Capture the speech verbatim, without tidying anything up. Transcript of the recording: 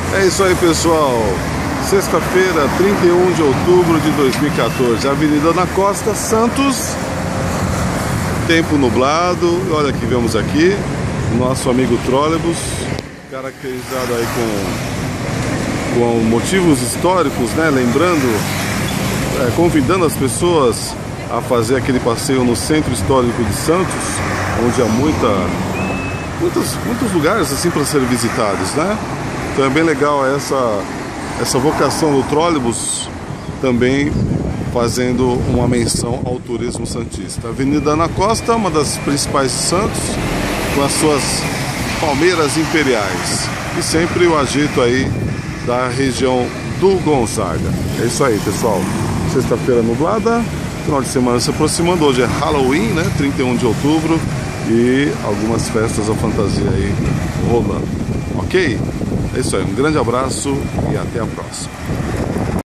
É isso aí, pessoal. Sexta-feira, trinta e um de outubro de dois mil e quatorze, Avenida Ana Costa, Santos. Tempo nublado. Olha que vemos aqui o nosso amigo trólebus, caracterizado aí com, com motivos históricos, né? Lembrando, é, convidando as pessoas a fazer aquele passeio no centro histórico de Santos, onde há muita, muitos, muitos lugares assim para ser visitados, né? Então é bem legal essa, essa vocação do trólebus, também fazendo uma menção ao turismo santista. Avenida Ana Costa, uma das principais de Santos, com as suas palmeiras imperiais e sempre o agito aí da região do Gonzaga. É isso aí, pessoal. Sexta-feira nublada, final de semana se aproximando. Hoje é Halloween, né? trinta e um de outubro, e algumas festas à fantasia aí rolando. Ok? É isso aí, um grande abraço e até a próxima.